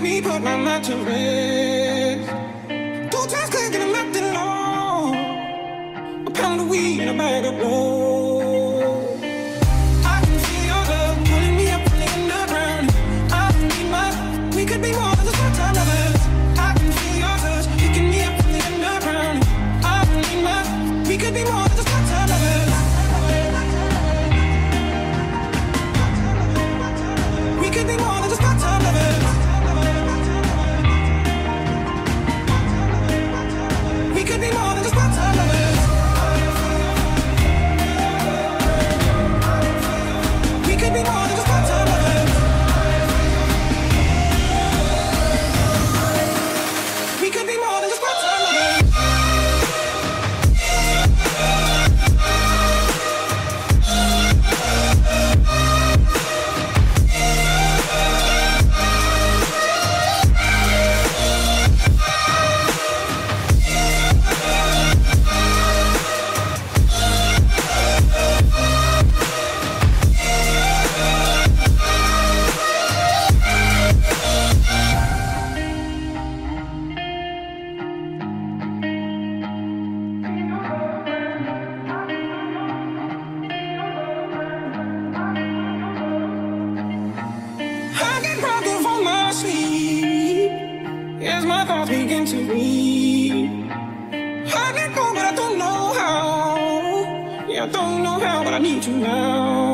me put my mind to rest. 2 times clicking, I'm nothing long. A pound of weed and a bag of blow. I can feel your love pulling me up from the underground. I don't need my, we could be more than just part-time lovers. I can feel your touch picking me up from the underground. I don't need my, we could be more than just part-time lovers. We could be more than just part-time lovers. We could be more than just part-time lovers. We could be more than just part-time lovers. We could be more than just part-time lovers. I get robbed of all my sleep as my thoughts begin to read. I let go, but I don't know how. Yeah, I don't know how, but I need you now.